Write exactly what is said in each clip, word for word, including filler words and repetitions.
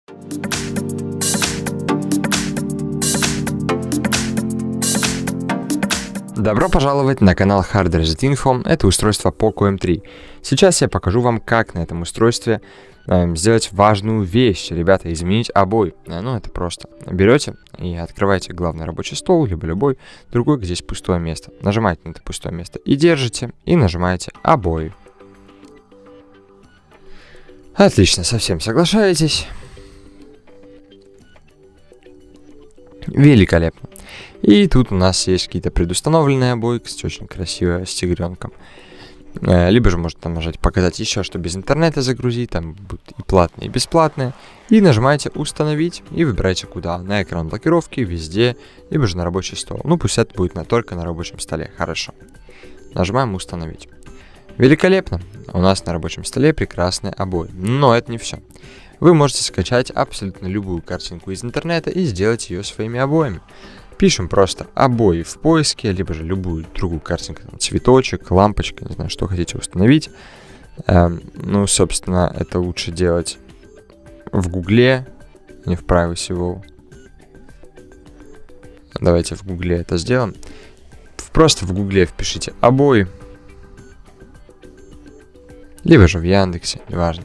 Добро пожаловать на канал HardResetInfo, это устройство Poco эм три. Сейчас я покажу вам, как на этом устройстве э, сделать важную вещь, ребята, изменить обои. Э, ну, это просто. Берете и открываете главный рабочий стол, либо любой другой, где есть пустое место. Нажимаете на это пустое место и держите, и нажимаете обои. Отлично, совсем соглашаетесь. Великолепно. И тут у нас есть какие-то предустановленные обои, кстати, очень красивые, с тигренком. Либо же можно там нажать «Показать еще», что без интернета загрузить, там будут и платные, и бесплатные. И нажимаете «Установить» и выбираете куда. На экран блокировки, везде, либо же на рабочий стол. Ну, пусть это будет на, только на рабочем столе, хорошо. Нажимаем «Установить». Великолепно. У нас на рабочем столе прекрасные обои. Но это не все. Вы можете скачать абсолютно любую картинку из интернета и сделать ее своими обоями. Пишем просто обои в поиске, либо же любую другую картинку, там, цветочек, лампочка, не знаю, что хотите установить. Эм, ну, собственно, это лучше делать в Гугле, не в Privacy Wall. Давайте в Гугле это сделаем. Просто в Гугле впишите обои, либо же в Яндексе, неважно.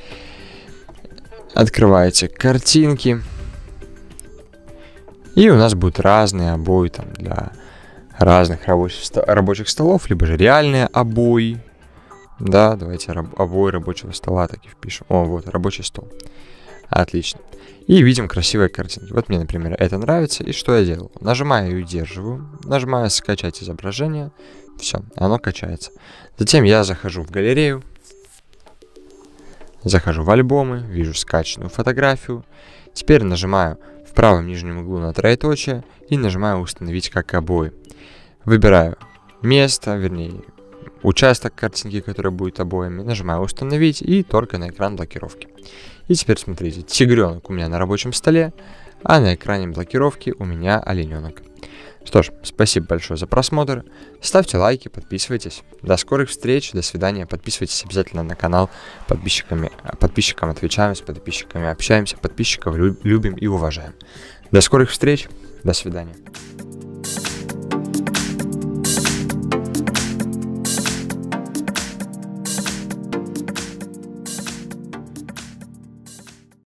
Открываете картинки. И у нас будут разные обои там для разных рабочих, ст рабочих столов, либо же реальные обои. Да, давайте раб обои рабочего стола так и впишем. О, вот, рабочий стол. Отлично. И видим красивые картинки. Вот мне, например, это нравится. И что я делаю? Нажимаю и удерживаю. Нажимаю «Скачать изображение». Все, оно качается. Затем я захожу в галерею. Захожу в альбомы, вижу скачанную фотографию. Теперь нажимаю в правом нижнем углу на троеточие и нажимаю «Установить как обои». Выбираю место, вернее, участок картинки, который будет обоями. Нажимаю «Установить» и только на экран блокировки. И теперь смотрите, тигренок у меня на рабочем столе, а на экране блокировки у меня олененок. Что ж, спасибо большое за просмотр. Ставьте лайки, подписывайтесь. До скорых встреч, до свидания. Подписывайтесь обязательно на канал. Подписчиками, подписчикам отвечаем, с подписчиками общаемся. Подписчиков любим и уважаем. До скорых встреч, до свидания.